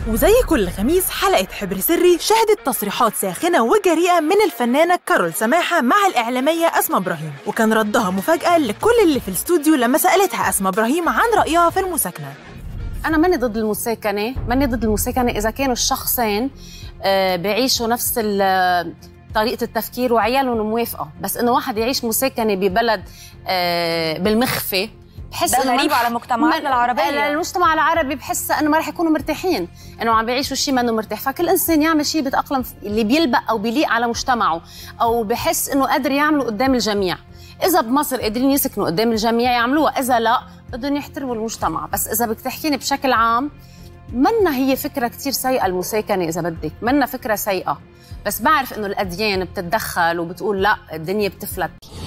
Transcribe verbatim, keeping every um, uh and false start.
وزي كل خميس حلقة حبر سري شهدت تصريحات ساخنة وجريئة من الفنانة كارول سماحة مع الإعلامية أسماء إبراهيم، وكان ردها مفاجأة لكل اللي في الاستوديو لما سألتها أسماء إبراهيم عن رأيها في المساكنة. أنا ماني ضد المساكنة، ماني ضد المساكنة إذا كانوا الشخصين بيعيشوا نفس طريقة التفكير وعيالهم موافقة، بس إنه واحد يعيش مساكنة ببلد بالمخفى بحس ده غريب على مجتمعاتنا العربية. المجتمع العربي بحس انه ما رح يكونوا مرتاحين، انه عم بيعيشوا شيء ما انه مرتاح، فكل انسان يعمل شيء بيتأقلم اللي بيلبق او بيليق على مجتمعه او بحس انه قادر يعمله قدام الجميع. اذا بمصر قادرين يسكنوا قدام الجميع يعملوها، اذا لا بدهم يحترموا المجتمع. بس اذا بدك تحكيني بشكل عام، منا هي فكرة كتير سيئة المساكنة، اذا بدك منا فكرة سيئة، بس بعرف انه الاديان بتتدخل وبتقول لا الدنيا بتفلت.